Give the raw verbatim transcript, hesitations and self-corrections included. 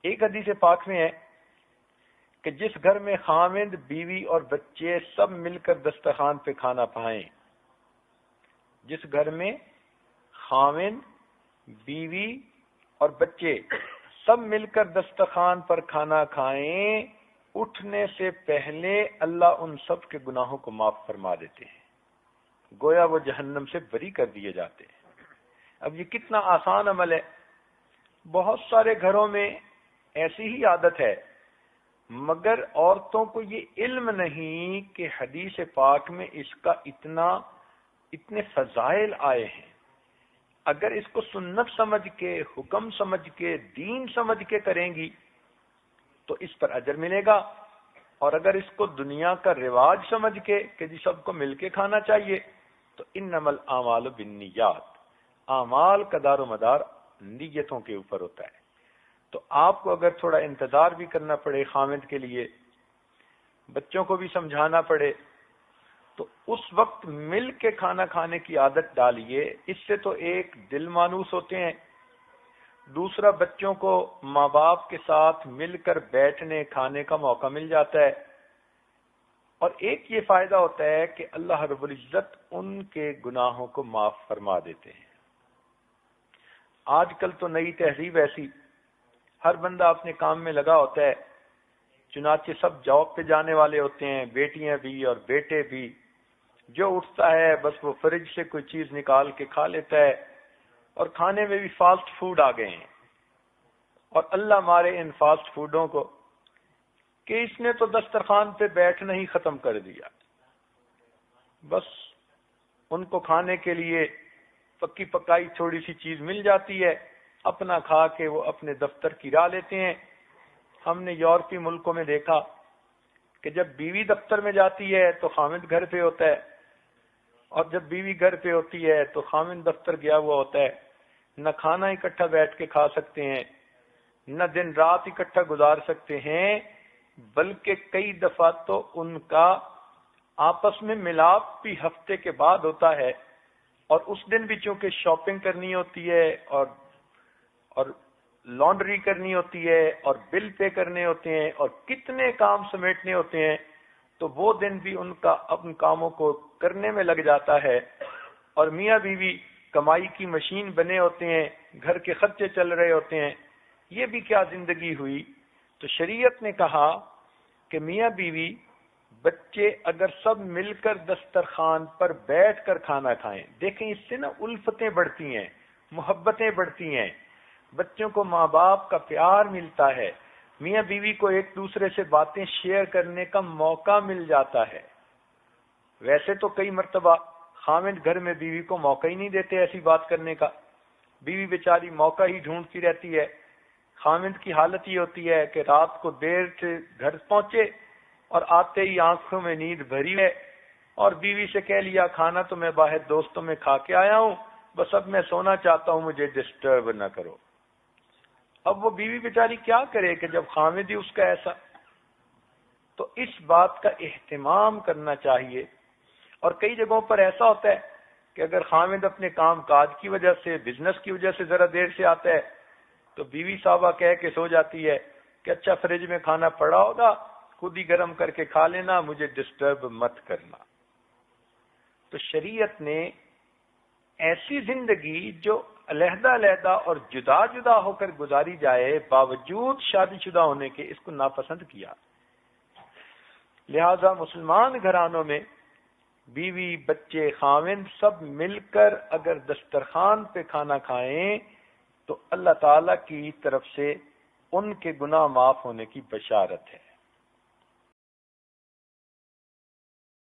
ایک حدیث پاک میں ہے کہ جس گھر میں خاوند، بیوی اور بچے سب مل کر دسترخوان پہ کھانا کھائیں، جس گھر میں خاوند، بیوی اور بچے سب مل کر دسترخوان پر کھانا کھائیں، اٹھنے سے پہلے اللہ ان سب کے گناہوں کو معاف فرما دیتے ہیں، گویا وہ جہنم سے بری کر دیے جاتے ہیں۔ اب یہ کتنا آسان عمل ہے۔ بہت سارے گھروں میں ایسی ہی عادت ہے، مگر عورتوں کو یہ علم نہیں کہ حدیث پاک میں اس کا اتنا اتنے فضائل آئے ہیں۔ اگر اس کو سنت سمجھ کے، حکم سمجھ کے، دین سمجھ کے کریں گی تو اس پر اجر ملے گا، اور اگر اس کو دنیا کا رواج سمجھ کے کہ جی سب کو مل کے کھانا چاہیے تو انما الاعمال بالنیات، اعمال کا دار و مدار نیتوں کے اوپر ہوتا ہے۔ تو آپ کو اگر تھوڑا انتظار بھی کرنا پڑے خاوند کے لیے، بچوں کو بھی سمجھانا پڑے، تو اس وقت مل کے کھانا کھانے کی عادت ڈالیے۔ اس سے تو ایک دل مانوس ہوتے ہیں، دوسرا بچوں کو ماں باپ کے ساتھ مل کر بیٹھنے کھانے کا موقع مل جاتا ہے، اور ایک یہ فائدہ ہوتا ہے کہ اللہ رب العزت ان کے گناہوں کو معاف فرما دیتے ہیں۔ آج کل تو نئی تہذیب ایسی، ہر بندہ اپنے کام میں لگا ہوتا ہے، چنانچہ سب جاب پہ جانے والے ہوتے ہیں، بیٹیاں بھی اور بیٹے بھی، جو اٹھتا ہے بس وہ فریج سے کوئی چیز نکال کے کھا لیتا ہے، اور کھانے میں بھی فاسٹ فوڈ آ گئے ہیں۔ اور اللہ مارے ان فاسٹ فوڈوں کو کہ اس نے تو دسترخوان پہ بیٹھنا ہی ختم کر دیا، بس ان کو کھانے کے لیے پکی پکائی تھوڑی سی چیز مل جاتی ہے، اپنا کھا کے وہ اپنے دفتر کی راہ لیتے ہیں۔ ہم نے یورپی ملکوں میں دیکھا کہ جب بیوی دفتر میں جاتی ہے تو خاوند گھر پہ ہوتا ہے، اور جب بیوی گھر پہ ہوتی ہے تو خاوند دفتر گیا ہوا ہوتا ہے۔ نہ کھانا اکٹھا بیٹھ کے کھا سکتے ہیں، نہ دن رات اکٹھا گزار سکتے ہیں، بلکہ کئی دفعہ تو ان کا آپس میں ملاپ بھی ہفتے کے بعد ہوتا ہے، اور اس دن بھی چونکہ شاپنگ کرنی ہوتی ہے اور اور لانڈری کرنی ہوتی ہے اور بل پے کرنے ہوتے ہیں اور کتنے کام سمیٹنے ہوتے ہیں، تو وہ دن بھی ان کا اپن کاموں کو کرنے میں لگ جاتا ہے، اور میاں بیوی کمائی کی مشین بنے ہوتے ہیں، گھر کے خرچے چل رہے ہوتے ہیں۔ یہ بھی کیا زندگی ہوئی؟ تو شریعت نے کہا کہ میاں بیوی بچے اگر سب مل کر دسترخوان پر بیٹھ کر کھانا کھائیں، دیکھیں اس سے نا الفتیں بڑھتی ہیں، محبتیں بڑھتی ہیں، بچوں کو ماں باپ کا پیار ملتا ہے، میاں بیوی کو ایک دوسرے سے باتیں شیئر کرنے کا موقع مل جاتا ہے۔ ویسے تو کئی مرتبہ خاوند گھر میں بیوی کو موقع ہی نہیں دیتے ایسی بات کرنے کا، بیوی بیچاری موقع ہی ڈھونڈتی رہتی ہے۔ خاوند کی حالت یہ ہوتی ہے کہ رات کو دیر سے گھر پہنچے اور آتے ہی آنکھوں میں نیند بھری ہے، اور بیوی سے کہہ لیا کھانا تو میں باہر دوستوں میں کھا کے آیا ہوں، بس اب میں سونا چاہتا ہوں، مجھے ڈسٹرب نہ کرو۔ اب وہ بیوی بیچاری کیا کرے کہ جب خاوند ہی اس کا ایسا۔ تو اس بات کا اہتمام کرنا چاہیے۔ اور کئی جگہوں پر ایسا ہوتا ہے کہ اگر خاوند اپنے کام کاج کی وجہ سے، بزنس کی وجہ سے ذرا دیر سے آتا ہے تو بیوی صاحبہ کہہ کے سو جاتی ہے کہ اچھا فریج میں کھانا پڑا ہوگا، خود ہی گرم کر کے کھا لینا، مجھے ڈسٹرب مت کرنا۔ تو شریعت نے ایسی زندگی جو علیحدہ علیحدہ اور جدا جدا ہو کر گزاری جائے باوجود شادی شدہ ہونے کے، اس کو ناپسند کیا۔ لہذا مسلمان گھرانوں میں بیوی، بچے، خاوند سب مل کر اگر دسترخوان پہ کھانا کھائیں تو اللہ تعالی کی طرف سے ان کے گناہ معاف ہونے کی بشارت ہے۔